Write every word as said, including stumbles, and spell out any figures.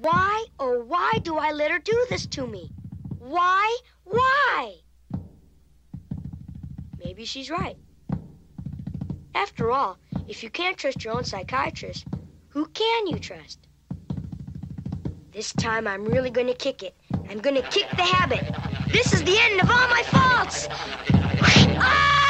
Why, oh, why do I let her do this to me? Why, why? Maybe she's right. After all, if you can't trust your own psychiatrist, who can you trust? This time I'm really going to kick it. I'm going to kick the habit. This is the end of all my faults. Ah!